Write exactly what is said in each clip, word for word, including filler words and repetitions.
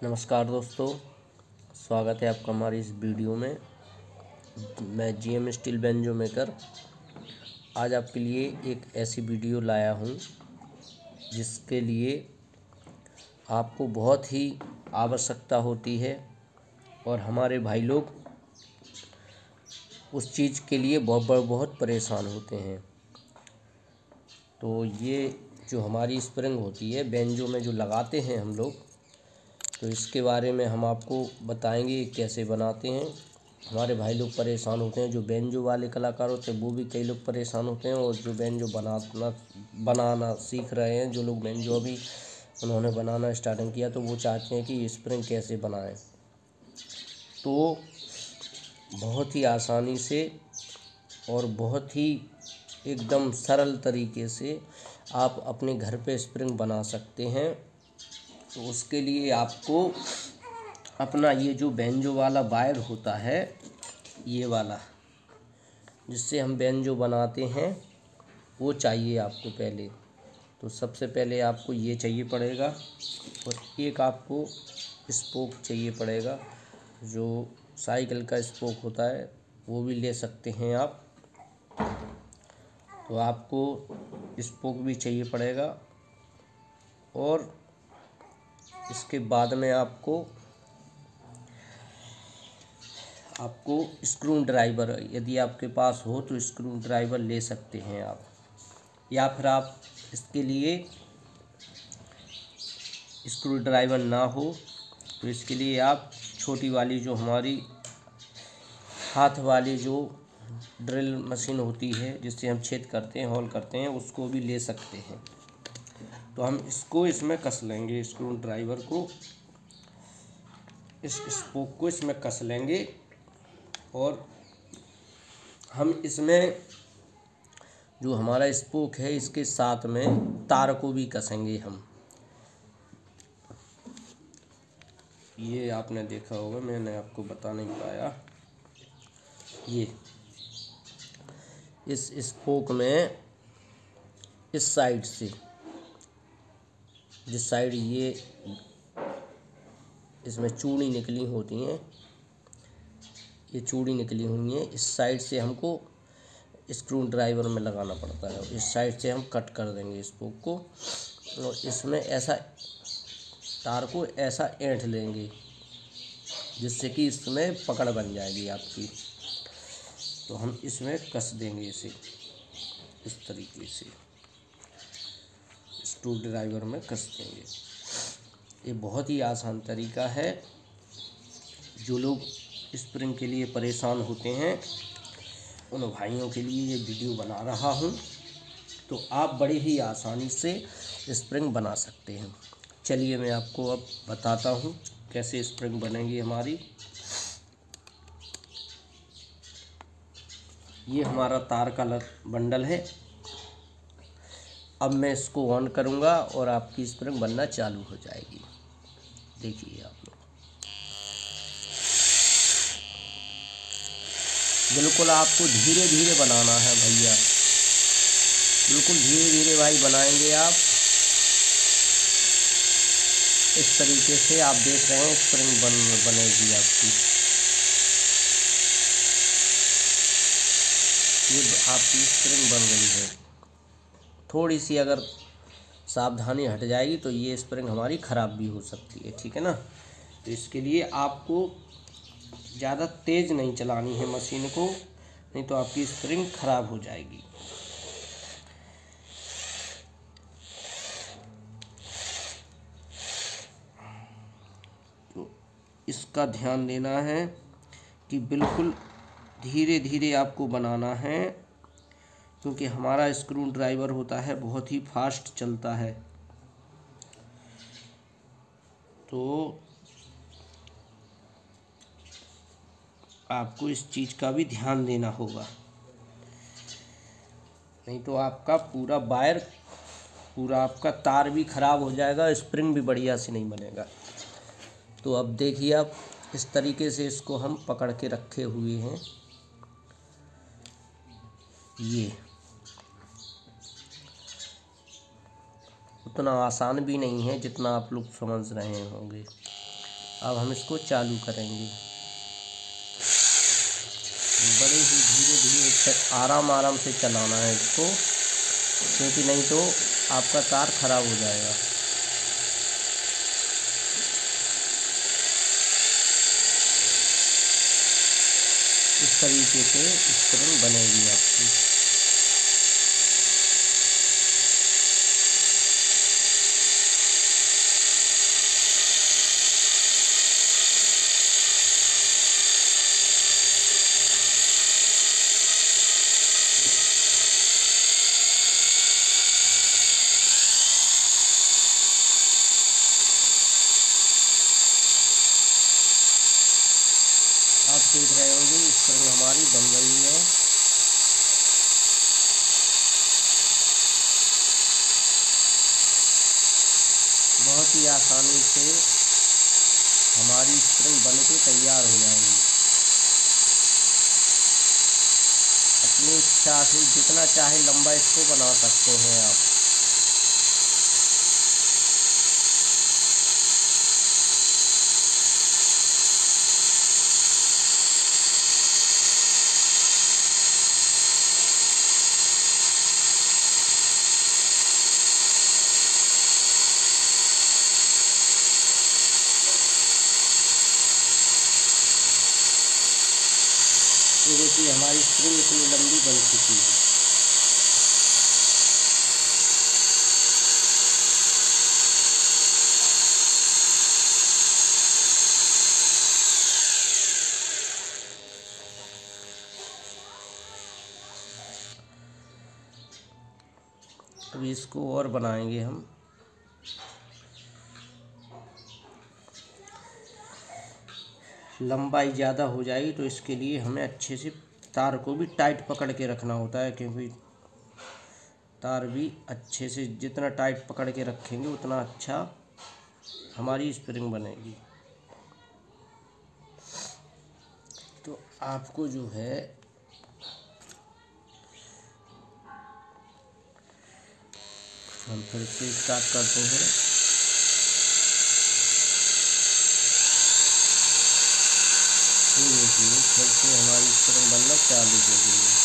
नमस्कार दोस्तों, स्वागत है आपका हमारी इस वीडियो में। मैं जीएम स्टील बेंजो मेकर आज आपके लिए एक ऐसी वीडियो लाया हूं जिसके लिए आपको बहुत ही आवश्यकता होती है और हमारे भाई लोग उस चीज़ के लिए बहुत बहुत परेशान होते हैं। तो ये जो हमारी स्प्रिंग होती है बेंजो में जो लगाते हैं हम लोग, तो इसके बारे में हम आपको बताएंगे कैसे बनाते हैं। हमारे भाई लोग परेशान होते हैं, जो बेंजो वाले कलाकार होते हैं वो भी कई लोग परेशान होते हैं, और जो बेंजो बनाना बनाना सीख रहे हैं, जो लोग बेंजो अभी उन्होंने बनाना स्टार्टिंग किया, तो वो चाहते हैं कि स्प्रिंग कैसे बनाएं। तो बहुत ही आसानी से और बहुत ही एकदम सरल तरीके से आप अपने घर पे स्प्रिंग बना सकते हैं। तो उसके लिए आपको अपना ये जो बेंजो वाला वायर होता है, ये वाला जिससे हम बेंजो बनाते हैं, वो चाहिए आपको पहले। तो सबसे पहले आपको ये चाहिए पड़ेगा, और एक आपको स्पोक चाहिए पड़ेगा। जो साइकिल का स्पोक होता है वो भी ले सकते हैं आप। तो आपको स्पोक भी चाहिए पड़ेगा, और इसके बाद में आपको आपको स्क्रू ड्राइवर, यदि आपके पास हो तो स्क्रू ड्राइवर ले सकते हैं आप, या फिर आप इसके लिए स्क्रू ड्राइवर ना हो तो इसके लिए आप छोटी वाली जो हमारी हाथ वाली जो ड्रिल मशीन होती है जिससे हम छेद करते हैं, होल करते हैं, उसको भी ले सकते हैं। तो हम इसको इसमें कस लेंगे, स्क्रू ड्राइवर को, इस स्पोक को इसमें कस लेंगे, और हम इसमें जो हमारा स्पोक है इसके साथ में तार को भी कसेंगे हम। ये आपने देखा होगा, मैंने आपको बता नहीं पाया। ये इस स्पोक में इस साइड से, जिस साइड ये इसमें चूड़ी निकली होती हैं, ये चूड़ी निकली हुई है, इस साइड से हमको स्क्रू ड्राइवर में लगाना पड़ता है। इस साइड से हम कट कर देंगे स्पोक को, और इसमें ऐसा तार को ऐसा ऐंठ लेंगे जिससे कि इसमें पकड़ बन जाएगी आपकी। तो हम इसमें कस देंगे इसे इस तरीके से, स्क्रू ड्राइवर में कस देंगे। ये बहुत ही आसान तरीका है। जो लोग स्प्रिंग के लिए परेशान होते हैं उन भाइयों के लिए ये वीडियो बना रहा हूँ। तो आप बड़ी ही आसानी से स्प्रिंग बना सकते हैं। चलिए मैं आपको अब बताता हूँ कैसे स्प्रिंग बनेगी हमारी। ये हमारा तार का बंडल है। अब मैं इसको ऑन करूँगा और आपकी स्प्रिंग बनना चालू हो जाएगी। देखिए आप लोग, बिल्कुल आपको धीरे धीरे बनाना है भैया, बिल्कुल धीरे धीरे भाई बनाएंगे आप। इस तरीके से आप देख रहे हैं स्प्रिंग बन बनेगी आपकी। ये आपकी स्प्रिंग बन गई है। थोड़ी सी अगर सावधानी हट जाएगी तो ये स्प्रिंग हमारी ख़राब भी हो सकती है, ठीक है ना। तो इसके लिए आपको ज़्यादा तेज़ नहीं चलानी है मशीन को, नहीं तो आपकी स्प्रिंग ख़राब हो जाएगी। तो इसका ध्यान देना है कि बिल्कुल धीरे धीरे आपको बनाना है, क्योंकि हमारा स्क्रू ड्राइवर होता है बहुत ही फास्ट चलता है। तो आपको इस चीज़ का भी ध्यान देना होगा, नहीं तो आपका पूरा वायर, पूरा आपका तार भी ख़राब हो जाएगा, स्प्रिंग भी बढ़िया से नहीं बनेगा। तो अब देखिए आप, इस तरीके से इसको हम पकड़ के रखे हुए हैं। ये उतना आसान भी नहीं है जितना आप लोग समझ रहे होंगे। अब हम इसको चालू करेंगे, बड़े ही धीरे धीरे आराम आराम से चलाना है इसको, क्योंकि नहीं तो आपका तार खराब हो जाएगा। इस तरीके से स्प्रिंग बनेगी आपकी। आप देख रहे होंगे स्प्रिंग हमारी बन गई है। बहुत ही आसानी से हमारी स्प्रिंग बन के तैयार हो जाएगी। अपनी इच्छा से जितना चाहे लंबा इसको बना सकते हैं आप। ये देखिए हमारी स्प्रिंग इतनी लंबी बन चुकी है। अभी इसको और बनाएंगे हम। लंबाई ज़्यादा हो जाएगी तो इसके लिए हमें अच्छे से तार को भी टाइट पकड़ के रखना होता है, क्योंकि तार भी अच्छे से जितना टाइट पकड़ के रखेंगे उतना अच्छा हमारी स्प्रिंग बनेगी। तो आपको जो है हम फिर से स्टार्ट करते हैं। ये देखिए फिर से हमारी स्प्रिंग बनना चालू हो गई है।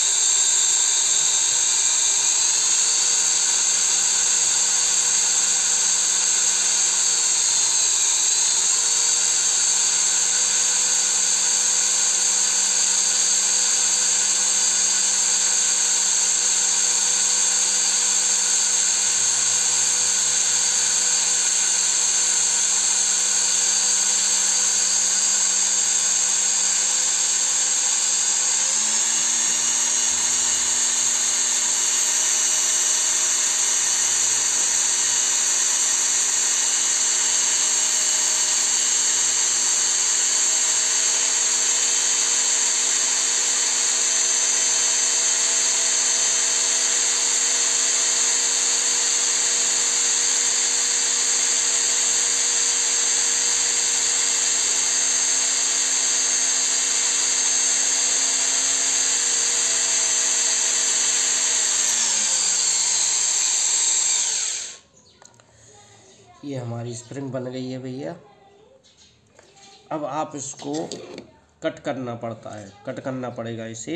ये हमारी स्प्रिंग बन गई है भैया। अब आप इसको कट करना पड़ता है, कट करना पड़ेगा इसे।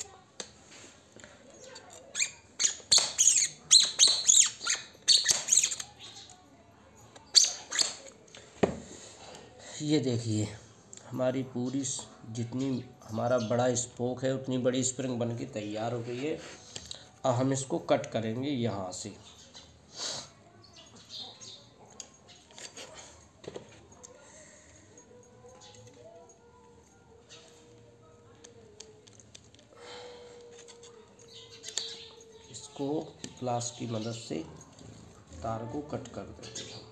ये देखिए हमारी पूरी जितनी हमारा बड़ा स्पोक है उतनी बड़ी स्प्रिंग बन के तैयार हो गई है। अब हम इसको कट करेंगे यहाँ से। इसको प्लास की मदद से तार को कट कर देंगे हम।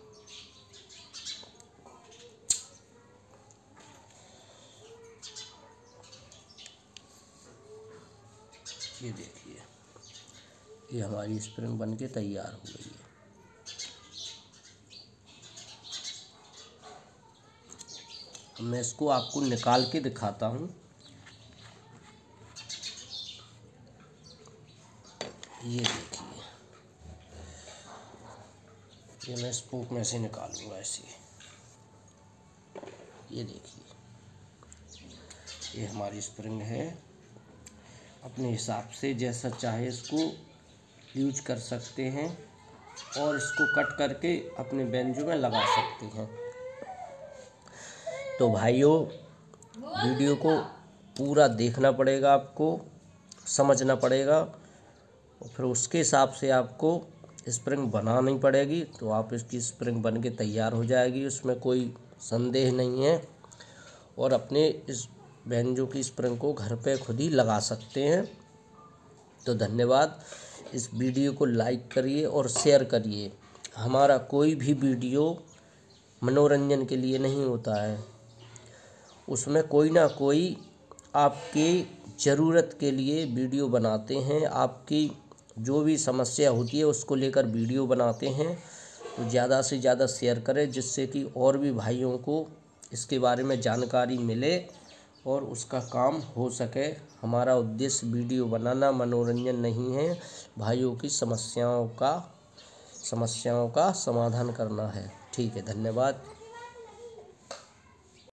ये देखिए ये हमारी स्प्रिंग बन के तैयार हो गई है। मैं इसको आपको निकाल के दिखाता हूँ। ये देखिए ये मैं स्पोक में से निकालूंगा ऐसे। ये देखिए, ये हमारी स्प्रिंग है। अपने हिसाब से जैसा चाहे इसको यूज कर सकते हैं और इसको कट करके अपने बेंजो में लगा सकते हैं। तो भाइयों, वीडियो को पूरा देखना पड़ेगा, आपको समझना पड़ेगा और फिर उसके हिसाब से आपको स्प्रिंग बनानी पड़ेगी। तो आप इसकी स्प्रिंग बन के तैयार हो जाएगी, उसमें कोई संदेह नहीं है। और अपने इस बेंजो की स्प्रिंग को घर पे खुद ही लगा सकते हैं। तो धन्यवाद। इस वीडियो को लाइक करिए और शेयर करिए। हमारा कोई भी वीडियो मनोरंजन के लिए नहीं होता है, उसमें कोई ना कोई आपकी ज़रूरत के लिए वीडियो बनाते हैं। आपकी जो भी समस्या होती है उसको लेकर वीडियो बनाते हैं। तो ज़्यादा से ज़्यादा शेयर करें, जिससे कि और भी भाइयों को इसके बारे में जानकारी मिले और उसका काम हो सके। हमारा उद्देश्य वीडियो बनाना, मनोरंजन नहीं है, भाइयों की समस्याओं का समस्याओं का समाधान करना है। ठीक है, धन्यवाद।